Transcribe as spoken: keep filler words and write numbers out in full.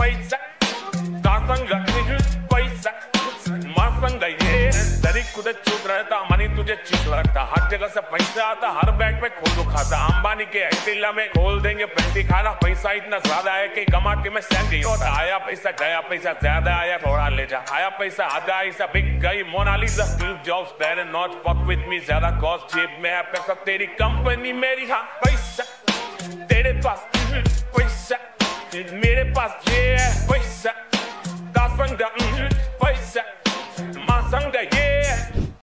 Paisa, दासंग रखनी पैसा मासंग ये दरी कुछ चुप रहता मनी तुझे चिप लगता हर जगह से पैसा आता हर बैग पे खोल खाता अंबानी के अकेला में खोल देंगे पेंटी खाना पैसा इतना ज्यादा है कि कमा के मैं सहन गई होता आया पैसा गया पैसा ज्यादा आया थोड़ा ले जा आया पैसा आधा ऐसा बिक गई Mona Lisa Steve Jobs better not fuck with me ज्यादा कॉस्ट जेब में है पैसा तेरी कंपनी मेरी हाँ पैसा तेरे पास पैसा मेरे पास ये